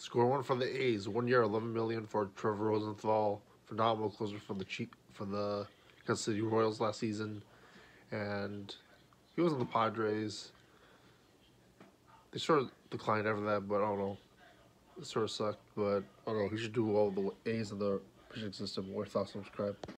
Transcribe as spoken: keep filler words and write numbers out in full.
Score one for the A's. One year, eleven million for Trevor Rosenthal, phenomenal closer for the Chief, for the Kansas City Royals last season, and he was in the Padres. They sort of declined after that, but I don't know. It sort of sucked, but I don't know. He should do all the A's in the pitching system. More thoughts, subscribe.